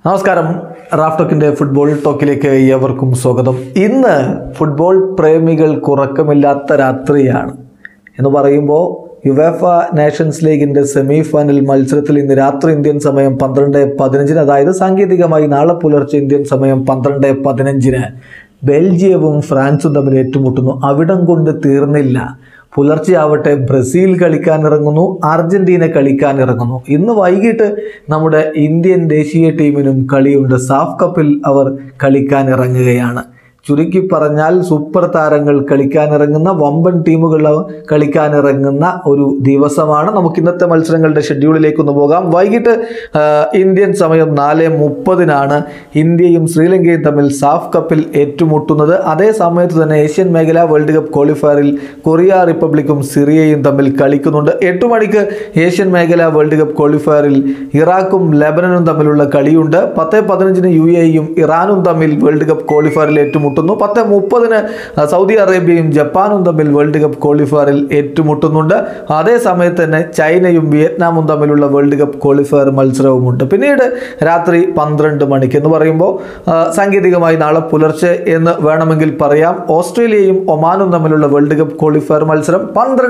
നമസ്കാരം. റാഫ്ടോക്കിൻ്റെ ഫുട്ബോൾ ടോക്കിലേക്ക് ഏവർക്കും സ്വാഗതം. ഇന്ന് ഫുട്ബോൾ പ്രേമികൾക്ക് ഉറക്കമില്ലാത്ത രാത്രിയാണ് എന്ന് പറയുമ്പോൾ യുവേഫ നേഷൻസ് ലീഗിൻ്റെ സെമി ഫൈനൽ മത്സരത്തിൽ ഇന്ന് രാത്രി ഇന്ത്യൻ സമയം 12:15, അതായത് സാങ്കേതികമായി നാളെ പുലർച്ചെ ഇന്ത്യൻ സമയം 12:15 ബെൽജിയവും ഫ്രാൻസും തമ്മിൽ ഏറ്റുമുട്ടുന്നു. അവിടം കൊണ്ട് തീർന്നില്ല. പുലർച്ചെയാവട്ടെ ബ്രസീൽ കളിക്കാനിറങ്ങുന്നു, അർജൻറ്റീന കളിക്കാനിറങ്ങുന്നു. ഇന്ന് വൈകിട്ട് നമ്മുടെ ഇന്ത്യൻ ദേശീയ ടീമിനും കളിയുണ്ട്. സാഫ് കപ്പിൽ അവർ കളിക്കാനിറങ്ങുകയാണ്. ചുരുക്കി പറഞ്ഞാൽ സൂപ്പർ താരങ്ങൾ കളിക്കാനിറങ്ങുന്ന, വമ്പൻ ടീമുകൾ കളിക്കാനിറങ്ങുന്ന ഒരു ദിവസമാണ്. നമുക്ക് ഇന്നത്തെ മത്സരങ്ങളുടെ ഷെഡ്യൂളിലേക്കൊന്ന് പോകാം. വൈകിട്ട് ഇന്ത്യൻ സമയം 4:30 ഇന്ത്യയും ശ്രീലങ്കയും തമ്മിൽ സാഫ് കപ്പിൽ ഏറ്റുമുട്ടുന്നത്. അതേ സമയത്ത് തന്നെ ഏഷ്യൻ മേഖല വേൾഡ് കപ്പ് ക്വാളിഫയറിൽ കൊറിയ റിപ്പബ്ലിക്കും സിറിയയും തമ്മിൽ കളിക്കുന്നുണ്ട്. 8 മണിക്ക് ഏഷ്യൻ മേഖല വേൾഡ് കപ്പ് ക്വാളിഫയറിൽ ഇറാഖും ലെബനനും തമ്മിലുള്ള കളിയുണ്ട്. 10:15 UAEയും ഇറാനും തമ്മിൽ വേൾഡ് കപ്പ് ക്വാളിഫയറിൽ ഏറ്റുമുട്ടുന്നു. 10:30 സൗദി അറേബ്യയും ജപ്പാനും തമ്മിൽ വേൾഡ് കപ്പ് ക്വാളിഫയറിൽ ഏറ്റുമുട്ടുന്നുണ്ട്. അതേ സമയത്ത് തന്നെ ചൈനയും വിയറ്റ്നാമും തമ്മിലുള്ള വേൾഡ് കപ്പ് ക്വാളിഫയർ മത്സരവുമുണ്ട്. പിന്നീട് രാത്രി 12 മണിക്ക് എന്ന് പറയുമ്പോൾ സാങ്കേതികമായി നാളെ പുലർച്ചെ എന്ന് വേണമെങ്കിൽ പറയാം, ഓസ്ട്രേലിയയും ഒമാനും തമ്മിലുള്ള വേൾഡ് കപ്പ് ക്വാളിഫയർ മത്സരം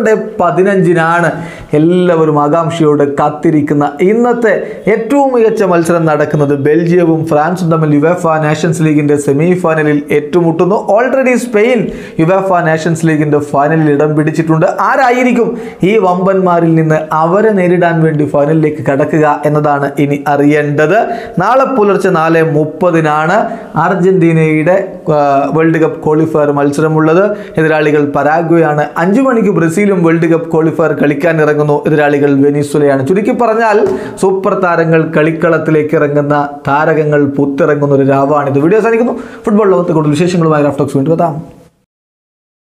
12:15 എല്ലാവരും ആകാംക്ഷയോടെ കാത്തിരിക്കുന്ന ഇന്നത്തെ ഏറ്റവും മികച്ച മത്സരം നടക്കുന്നത് ബെൽജിയവും ഫ്രാൻസും തമ്മിൽ യുവേഫ നേഷൻസ് ലീഗിൻ്റെ സെമി ഫൈനലിൽ ഏറ്റുമുട്ടുന്നു. ഓൾറെഡി സ്പെയിൻ യുവേഫ നേഷൻസ് ലീഗിൻ്റെ ഫൈനലിൽ ഇടം പിടിച്ചിട്ടുണ്ട്. ആരായിരിക്കും ഈ വമ്പന്മാരിൽ നിന്ന് അവരെ നേരിടാൻ വേണ്ടി ഫൈനലിലേക്ക് കടക്കുക എന്നതാണ് ഇനി അറിയേണ്ടത്. നാളെ പുലർച്ചെ 4:30 അർജന്റീനയുടെ വേൾഡ് കപ്പ് ക്വാളിഫയർ മത്സരമുള്ളത്. എതിരാളികൾ പരാഗ്വേയാണ്. 5 മണിക്ക് ബ്രസീലും വേൾഡ് കപ്പ് ക്വാളിഫയർ കളിക്കാൻ ഇറങ്ങുന്നു. എതിരാളികൾ വെനിസ്വലയാണ്. ചുരുക്കി പറഞ്ഞാൽ സൂപ്പർ താരങ്ങൾ കളിക്കളത്തിലേക്ക് ഇറങ്ങുന്ന, താരകങ്ങൾ പുത്തിറങ്ങുന്ന ഒരു രാവാണിത്. വീഡിയോ അവസാനിക്കുന്നു. ഫുട്ബോൾ ലോകത്തെ കൂടുതൽ വിശേഷങ്ങളുമായി റാഫ്ടോക്സ് വീണ്ടും എത്താം.